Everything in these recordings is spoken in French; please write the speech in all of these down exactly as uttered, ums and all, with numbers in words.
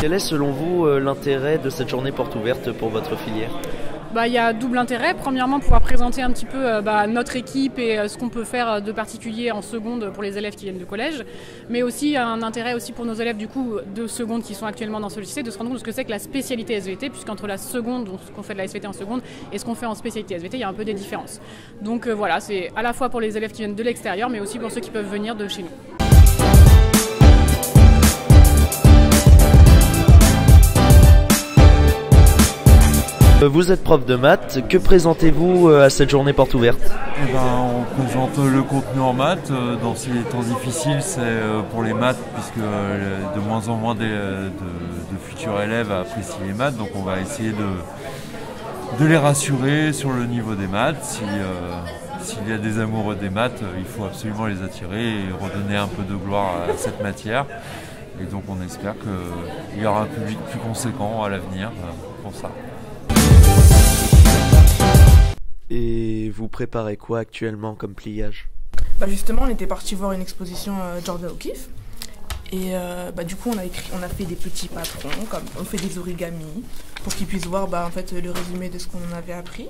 Quel est selon vous euh, l'intérêt de cette journée porte ouverte pour votre filière ? Bah, il y a double intérêt. Premièrement, pouvoir présenter un petit peu euh, bah, notre équipe et euh, ce qu'on peut faire de particulier en seconde pour les élèves qui viennent de collège. Mais aussi un intérêt aussi pour nos élèves du coup de seconde qui sont actuellement dans ce lycée de se rendre compte de ce que c'est que la spécialité S V T, puisqu'entre la seconde, donc ce qu'on fait de la S V T en seconde, et ce qu'on fait en spécialité S V T, il y a un peu des différences. Donc euh, voilà, c'est à la fois pour les élèves qui viennent de l'extérieur, mais aussi pour ceux qui peuvent venir de chez nous. Vous êtes prof de maths, que présentez-vous à cette journée porte ouverte ? Eh ben, on présente le contenu en maths. Dans ces temps difficiles, c'est pour les maths, puisque de moins en moins de, de, de futurs élèves apprécient les maths. Donc on va essayer de, de les rassurer sur le niveau des maths. Si, euh, s'il y a des amoureux des maths, il faut absolument les attirer et redonner un peu de gloire à cette matière. Et donc on espère qu'il y aura un public plus conséquent à l'avenir pour ça. Et vous préparez quoi actuellement comme pliage ? Bah justement, on était parti voir une exposition euh, Jordan O'Keeffe. Et euh, bah, du coup, on a, écrit, on a fait des petits patrons, comme on fait des origamis, pour qu'ils puissent voir bah, en fait, le résumé de ce qu'on avait appris.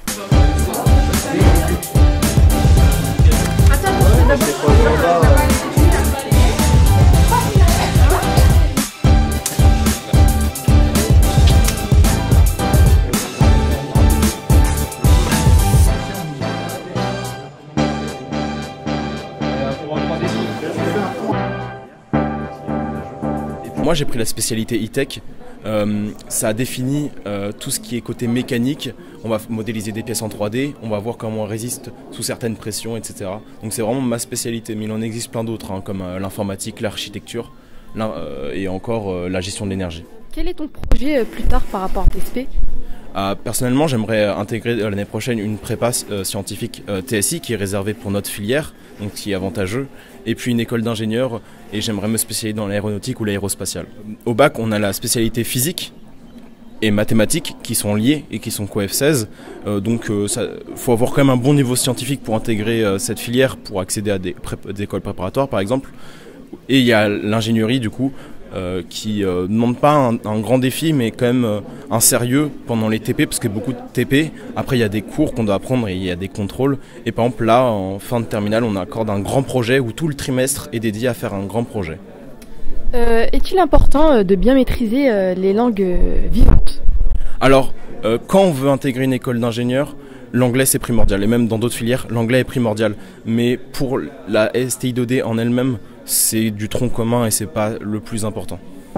Moi j'ai pris la spécialité e-tech, euh, ça a défini euh, tout ce qui est côté mécanique, on va modéliser des pièces en trois D, on va voir comment on résiste sous certaines pressions, et cetera. Donc c'est vraiment ma spécialité, mais il en existe plein d'autres, hein, comme euh, l'informatique, l'architecture euh, et encore euh, la gestion de l'énergie. Quel est ton projet euh, plus tard par rapport à T S P ? Euh, personnellement, j'aimerais intégrer euh, l'année prochaine une prépa euh, scientifique euh, T S I qui est réservée pour notre filière, donc qui est avantageux, et puis une école d'ingénieur, et j'aimerais me spécialiser dans l'aéronautique ou l'aérospatiale. Au bac, on a la spécialité physique et mathématiques qui sont liées et qui sont co F seize, euh, donc il euh, faut avoir quand même un bon niveau scientifique pour intégrer euh, cette filière, pour accéder à des, des écoles préparatoires par exemple. Et il y a l'ingénierie du coup, Euh, qui ne euh, demande pas un, un grand défi, mais quand même euh, un sérieux pendant les T P, parce que beaucoup de T P, après il y a des cours qu'on doit apprendre et il y a des contrôles. Et par exemple là, en fin de terminale, on accorde un grand projet où tout le trimestre est dédié à faire un grand projet. Euh, est-il important de bien maîtriser euh, les langues euh, vivantes ? Alors, euh, quand on veut intégrer une école d'ingénieur, l'anglais c'est primordial, et même dans d'autres filières, l'anglais est primordial. Mais pour la S T I deux D en elle-même, c'est du tronc commun et c'est pas le plus important.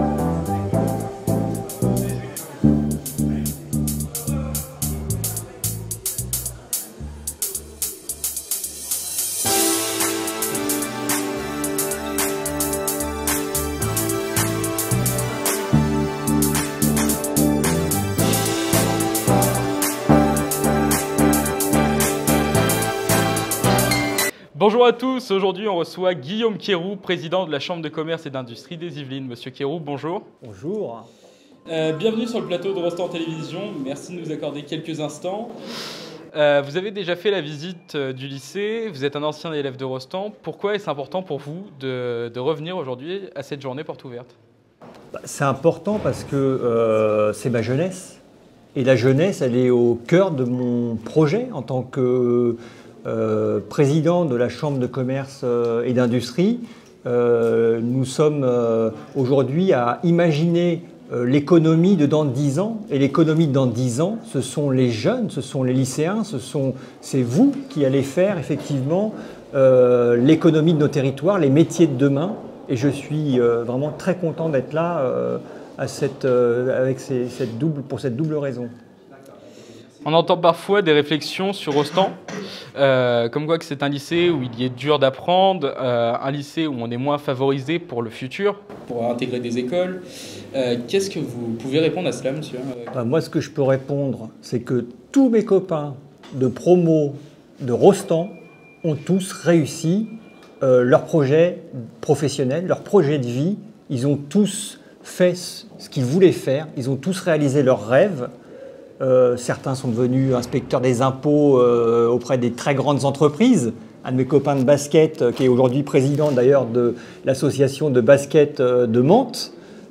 Bonjour à tous, aujourd'hui on reçoit Guillaume Quéroux, président de la Chambre de commerce et d'industrie des Yvelines. Monsieur Quéroux, bonjour. Bonjour. Euh, bienvenue sur le plateau de Rostand Télévision, merci de nous accorder quelques instants. Euh, vous avez déjà fait la visite euh, du lycée, vous êtes un ancien élève de Rostand. Pourquoi est-ce important pour vous de, de revenir aujourd'hui à cette journée porte ouverte ? C'est important parce que euh, c'est ma jeunesse. Et la jeunesse, elle est au cœur de mon projet en tant que Euh, président de la Chambre de commerce euh, et d'industrie. Euh, nous sommes euh, aujourd'hui à imaginer euh, l'économie de dans dix ans. Et l'économie de dans dix ans, ce sont les jeunes, ce sont les lycéens, ce sont, c'est vous qui allez faire effectivement euh, l'économie de nos territoires, les métiers de demain. Et je suis euh, vraiment très content d'être là euh, à cette, euh, avec ces, cette double, pour cette double raison. On entend parfois des réflexions sur Rostand, euh, comme quoi que c'est un lycée où il y est dur d'apprendre, euh, un lycée où on est moins favorisé pour le futur, pour intégrer des écoles. Euh, Qu'est-ce que vous pouvez répondre à cela, monsieur ? Ben, moi, ce que je peux répondre, c'est que tous mes copains de promo de Rostand ont tous réussi euh, leur projet professionnel, leur projet de vie. Ils ont tous fait ce qu'ils voulaient faire, ils ont tous réalisé leurs rêves. Euh, certains sont devenus inspecteurs des impôts euh, auprès des très grandes entreprises. Un de mes copains de basket, euh, qui est aujourd'hui président d'ailleurs de l'association de basket euh, de Mantes,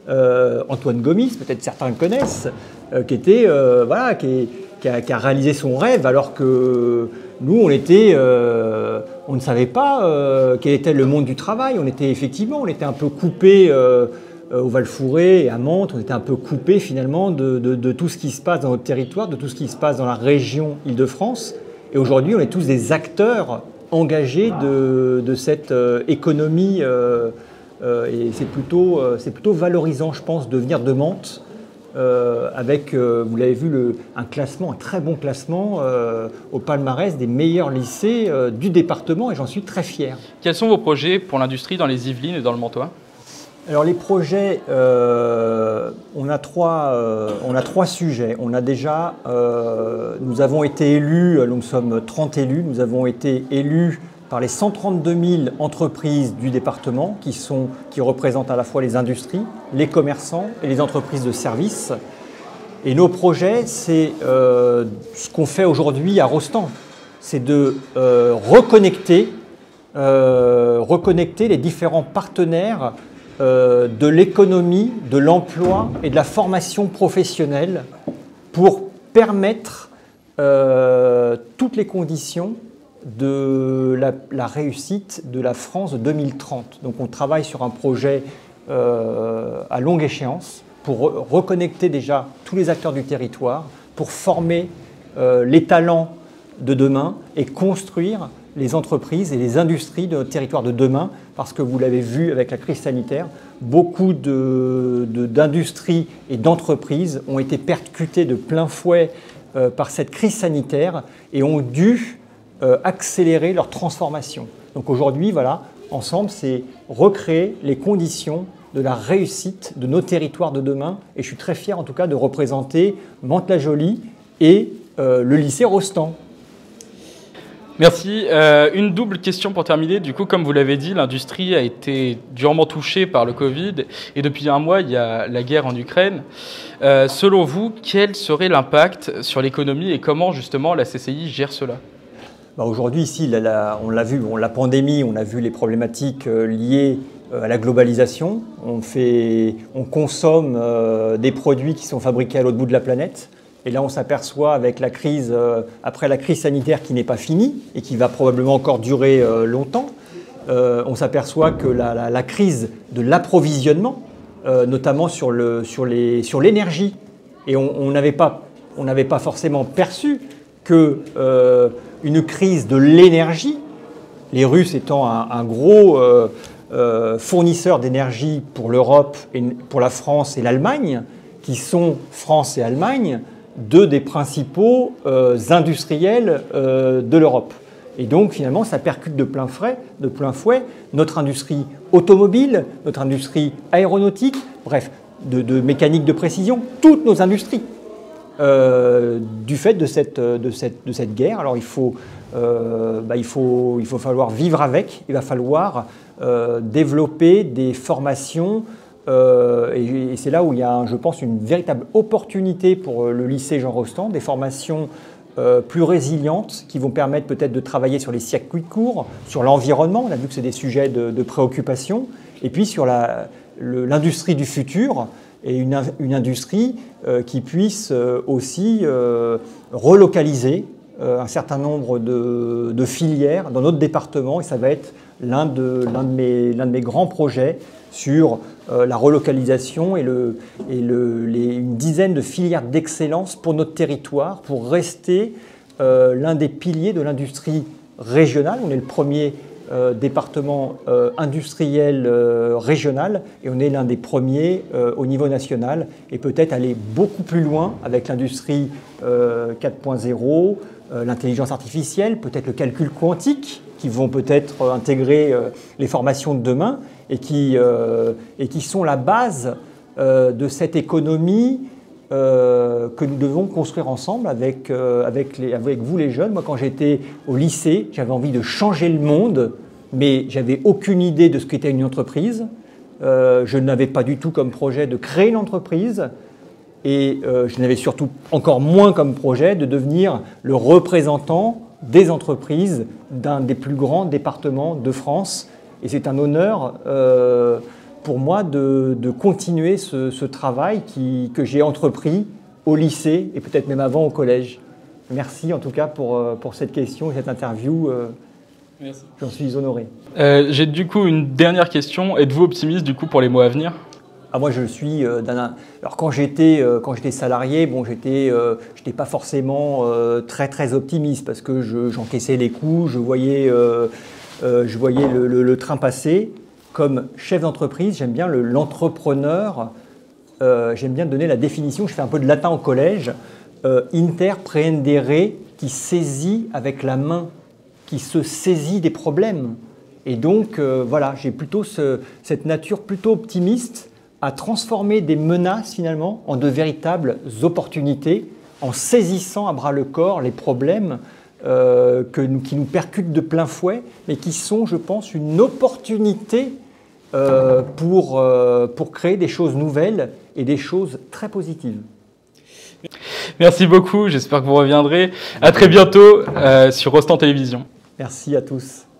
euh, Antoine Gomis, peut-être certains le connaissent, euh, qui, était, euh, voilà, qui, qui, a, qui a réalisé son rêve alors que nous, on, était, euh, on ne savait pas euh, quel était le monde du travail. On était effectivement, on était un peu coupé euh, au Val-Fouré et à Mantes, on était un peu coupé finalement de, de, de tout ce qui se passe dans notre territoire, de tout ce qui se passe dans la région Île-de-France. Et aujourd'hui, on est tous des acteurs engagés de, de cette euh, économie euh, euh, et c'est plutôt, euh, c'est plutôt valorisant, je pense, de venir de Mantes euh, avec, euh, vous l'avez vu, le, un classement, un très bon classement euh, au palmarès des meilleurs lycées euh, du département et j'en suis très fier. Quels sont vos projets pour l'industrie dans les Yvelines et dans le Mantois ? Alors les projets, euh, on, a trois, euh, on a trois sujets. On a déjà, euh, nous avons été élus, nous sommes trente élus, nous avons été élus par les cent trente-deux mille entreprises du département qui, sont, qui représentent à la fois les industries, les commerçants et les entreprises de services. Et nos projets, c'est euh, ce qu'on fait aujourd'hui à Rostand, c'est de euh, reconnecter, euh, reconnecter les différents partenaires Euh, de l'économie, de l'emploi et de la formation professionnelle pour permettre euh, toutes les conditions de la, la réussite de la France de deux mille trente. Donc on travaille sur un projet euh, à longue échéance pour re reconnecter déjà tous les acteurs du territoire, pour former euh, les talents de demain et construire les entreprises et les industries de notre territoire de demain, parce que vous l'avez vu avec la crise sanitaire, beaucoup d'industries et d'entreprises ont été percutées de plein fouet euh, par cette crise sanitaire et ont dû euh, accélérer leur transformation. Donc aujourd'hui, voilà, ensemble, c'est recréer les conditions de la réussite de nos territoires de demain. Et je suis très fier en tout cas de représenter Mantes-la-Jolie et euh, le lycée Rostand. Merci. Euh, une double question pour terminer. Du coup, comme vous l'avez dit, l'industrie a été durement touchée par le Covid et depuis un mois, il y a la guerre en Ukraine. Euh, selon vous, quel serait l'impact sur l'économie et comment justement la C C I gère cela ? Bah aujourd'hui, ici, la, la, on l'a vu, on, la pandémie, on a vu les problématiques euh, liées euh, à la globalisation. On, fait, on consomme euh, des produits qui sont fabriqués à l'autre bout de la planète. Et là, on s'aperçoit avec la crise, euh, après la crise sanitaire qui n'est pas finie et qui va probablement encore durer euh, longtemps, euh, on s'aperçoit que la, la, la crise de l'approvisionnement, euh, notamment sur le, sur les, sur l'énergie, et on n'avait pas, on n'avait pas forcément perçu que euh, une crise de l'énergie, les Russes étant un, un gros euh, euh, fournisseur d'énergie pour l'Europe, et pour la France et l'Allemagne, qui sont France et Allemagne, deux des principaux euh, industriels euh, de l'Europe. Et donc, finalement, ça percute de plein fouet, de plein fouet notre industrie automobile, notre industrie aéronautique, bref, de, de mécanique de précision, toutes nos industries, euh, du fait de cette, de, cette, de cette guerre. Alors, il faut, euh, bah, il faut, il faut falloir vivre avec, il va falloir euh, développer des formations. Euh, et, et c'est là où il y a, je pense, une véritable opportunité pour le lycée Jean Rostand, des formations euh, plus résilientes qui vont permettre peut-être de travailler sur les circuits courts, sur l'environnement, on a vu que c'est des sujets de, de préoccupation, et puis sur l'industrie du futur, et une, une industrie euh, qui puisse euh, aussi euh, relocaliser euh, un certain nombre de, de filières dans notre département, et ça va être l'un de, l'un de, mes, l'un de mes grands projets sur euh, la relocalisation et, le, et le, les, une dizaine de filières d'excellence pour notre territoire, pour rester euh, l'un des piliers de l'industrie régionale. On est le premier euh, département euh, industriel euh, régional et on est l'un des premiers euh, au niveau national et peut-être aller beaucoup plus loin avec l'industrie euh, quatre point zéro, euh, l'intelligence artificielle, peut-être le calcul quantique, qui vont peut-être intégrer euh, les formations de demain et qui, euh, et qui sont la base euh, de cette économie euh, que nous devons construire ensemble avec, euh, avec, les, avec vous les jeunes. Moi, quand j'étais au lycée, j'avais envie de changer le monde, mais j'avais aucune idée de ce qu'était une entreprise. Euh, je n'avais pas du tout comme projet de créer une entreprise et euh, je n'avais surtout encore moins comme projet de devenir le représentant des entreprises d'un des plus grands départements de France. Et c'est un honneur euh, pour moi de, de continuer ce, ce travail qui, que j'ai entrepris au lycée et peut-être même avant au collège. Merci en tout cas pour, pour cette question et cette interview. Merci. J'en suis honoré. Euh, j'ai du coup une dernière question. Êtes-vous optimiste du coup pour les mois à venir ? Ah, moi, je suis euh, d'un. Alors, quand j'étais euh, quand j'étais salarié, bon, j'étais euh, j'étais pas forcément euh, très très optimiste parce que je, j'encaissais les coups, je voyais euh, euh, je voyais le, le, le train passer. Comme chef d'entreprise, j'aime bien le, l'entrepreneur. Euh, j'aime bien donner la définition. Je fais un peu de latin au collège. Euh, inter prehendere, qui saisit avec la main, qui se saisit des problèmes. Et donc, euh, voilà, j'ai plutôt ce, cette nature plutôt optimiste à transformer des menaces finalement en de véritables opportunités, en saisissant à bras le corps les problèmes euh, que nous, qui nous percutent de plein fouet, mais qui sont, je pense, une opportunité euh, pour, euh, pour créer des choses nouvelles et des choses très positives. Merci beaucoup, j'espère que vous reviendrez. À très bientôt euh, sur Rostand Télévision. Merci à tous.